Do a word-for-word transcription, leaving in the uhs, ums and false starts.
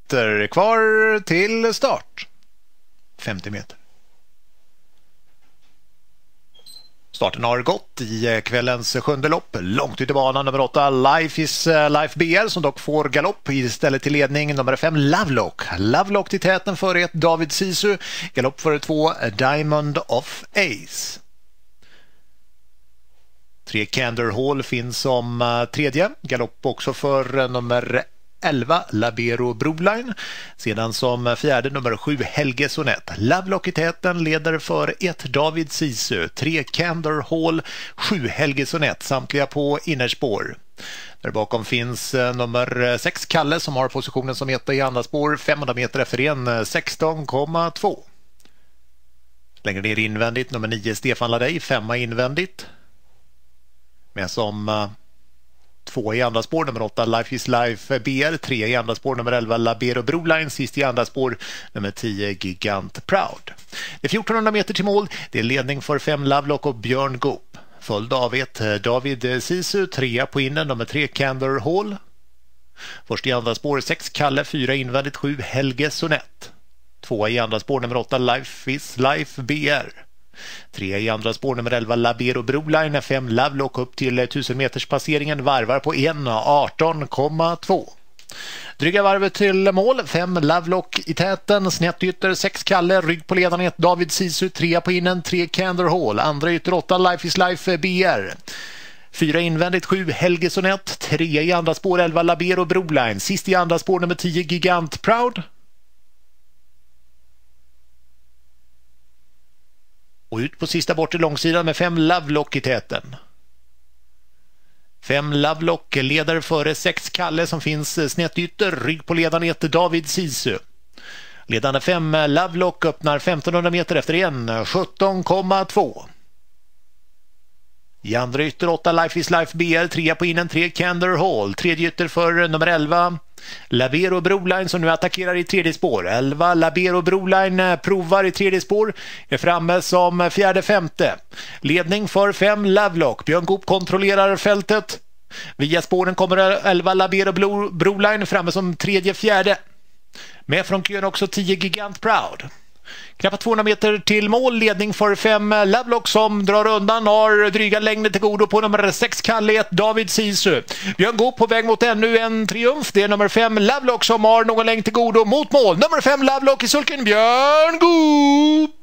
meter kvar till start. femtio meter. Starten har gått i kvällens sjunde lopp. Långt ut i banan nummer åtta Life is Life B R som dock får galopp istället till ledning nummer fem Lovelock. Lovelock till täten före ett David Sisu. Galopp före två Diamond of Ace. Tre Candor Hall finns som tredje. Galopp också för nummer elva Labero Broline. Sedan som fjärde nummer sju Helge Sonett. Lovelock i täten leder för ett David Sisu, tre Candor Hall, sju Helge Sonett, samtliga på innerspår. Där bakom finns nummer sex Kalle som har positionen som etta i andra spår, femhundra meter efter en sexton komma två. Längre ner invändigt nummer nio Stefan Ladej, femma invändigt. Men som två i andra spår, nummer åtta Life is Life B R, tre i andra spår, nummer elva Labero Broline, sist i andra spår, nummer tio Gigant Proud. Det är fjortonhundra meter till mål, det är ledning för fem Lovelock och Björn Goop. Följd av ett David Sisu, trea på innen, nummer tre Candor Hall. Först i andra spår sex Kalle, fyra invändigt, sju Helge Sonett. Två i andra spår, nummer åtta Life is Life B R. Tre i andra spår, nummer elva Labero Broline, fem Lovelock upp till tusen meters passeringen, varvar på en arton komma två. Dryga varvet till mål, fem Lovelock i täten, snett ytter sex Kalle, rygg på ledaren ett David Sisu, tre på innen, tre Candor Hall, andra ytter åtta Life is Life B R. Fyra invändigt, sju Helge Sonett, tre i andra spår, elva Labero Broline, sist i andra spår nummer tio Gigant Proud. Och ut på sista bort till långsidan med fem Lovelock i täten. Fem Lovelock leder före sex Kalle som finns snett ytter, rygg på ledaren ett David Sisu. Ledande fem Lovelock öppnar femtonhundra meter efter en sjutton komma två. I andra ytter åtta Life is Life B R, tre på innen, tre Candor Hall, tredje ytter för nummer elva Labero Broline som nu attackerar i tredje spår. elva Labero Broline provar i tredje spår, är framme som fjärde femte. Ledning för fem Lovelock. Björn Goop kontrollerar fältet. Via spåren kommer elva Labero Broline framme som tredje fjärde. Med från kön också tio Gigant Proud. Knappt tvåhundra meter till mål, ledning för fem Lovelock som drar undan, har dryga längder till godo på nummer sex Kalle ett David Sisu. Björn Goop på väg mot ännu en triumf, det är nummer fem Lovelock som har någon längd till godo mot mål. Nummer fem Lovelock i sulken, Björn Goop!